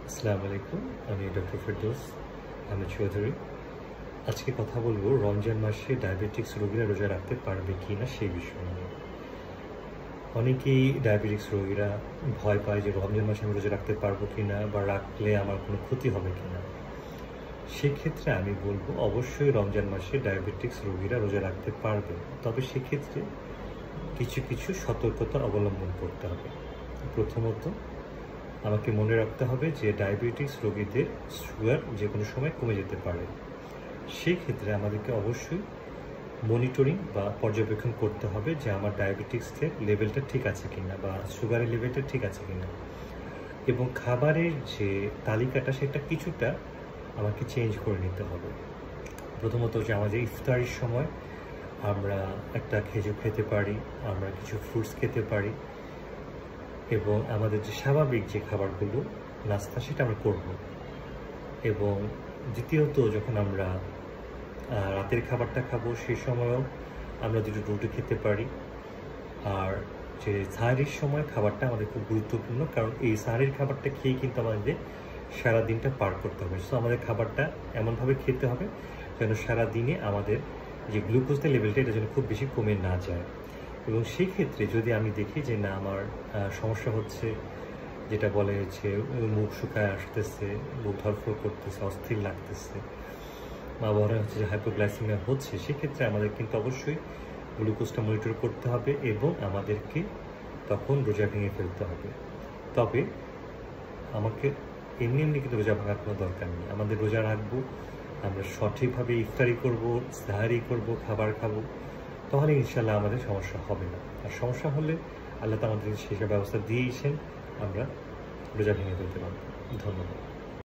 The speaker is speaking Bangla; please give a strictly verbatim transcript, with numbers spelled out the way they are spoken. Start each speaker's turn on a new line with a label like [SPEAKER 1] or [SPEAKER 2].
[SPEAKER 1] আসসালামু আলাইকুম, আমি ডক্টর ফেরদৌস আহমেদ চৌধুরী। আজকে কথা বলবো রমজান মাসে ডায়াবেটিক্স রোগীরা রোজা রাখতে পারবে কি না সেই বিষয় নিয়ে। অনেকেই ডায়াবেটিক্স রোগীরা ভয় পায় যে রমজান মাসে আমি রোজা রাখতে পারবো কি না, বা রাখলে আমার কোনো ক্ষতি হবে কি না। সেক্ষেত্রে আমি বলবো অবশ্যই রমজান মাসে ডায়াবেটিক্স রোগীরা রোজা রাখতে পারবে, তবে সেক্ষেত্রে কিছু কিছু সতর্কতা অবলম্বন করতে হবে। প্রথমত আমাকে মনে রাখতে হবে যে ডায়াবেটিক্স রোগীদের সুগার যে কোনো সময় কমে যেতে পারে। সেই ক্ষেত্রে আমাদেরকে অবশ্যই মনিটরিং বা পর্যবেক্ষণ করতে হবে যে আমার ডায়াবেটিক্সের লেভেলটা ঠিক আছে কিনা, বা সুগারের লেভেলটা ঠিক আছে কিনা, এবং খাবারের যে তালিকাটা সেটা কিছুটা আমাকে চেঞ্জ করে নিতে হবে। প্রথমত যে আমাদের ইফতারির সময় আমরা একটা খেজুর খেতে পারি, আমরা কিছু ফ্রুটস খেতে পারি, এবং আমাদের যে স্বাভাবিক যে খাবারগুলো নাস্তা সেটা আমরা করব। এবং দ্বিতীয়ত যখন আমরা রাতের খাবারটা খাবো সেই সময়ও আমরা দুটো রুটি খেতে পারি। আর যে সাহারির সময় খাবারটা আমাদের খুব গুরুত্বপূর্ণ, কারণ এই সাহারির খাবারটা খেয়েই কিন্তু আমাদের সারা দিনটা পার করতে হবে। সো আমাদের খাবারটা এমনভাবে খেতে হবে যেন সারা দিনে আমাদের যে গ্লুকোজের লেভেলটা এটা যেন খুব বেশি কমে না যায়। এবং সেই ক্ষেত্রে যদি আমি দেখি যে না আমার সমস্যা হচ্ছে, যেটা বলে যে মুখ শুকায় আসতেছে, মুখ ধরফর করতেছে, অস্থির লাগতেছে, বা বলা হচ্ছে যে হাইপোগ্লাইসেমিয়া হচ্ছে, সেক্ষেত্রে আমাদের কিন্তু অবশ্যই গ্লুকোজটা মনিটর করতে হবে এবং আমাদেরকে তখন রোজা ভেঙে ফেলতে হবে। তবে আমাকে এমনি এমনি কিন্তু রোজা ভাঙার কোনো দরকার নেই। আমাদের রোজা রাখবো, আমরা সঠিকভাবে ইফতারি করব, সাহারি করব, খাবার খাবো, তাহলে ইনশাল্লাহ আমাদের সমস্যা হবে না। আর সমস্যা হলে আল্লাহ তো আমাদের সেসব ব্যবস্থা দিয়েইছেন, আমরা রোজা ভেঙে ফেলতে পারবো। ধন্যবাদ।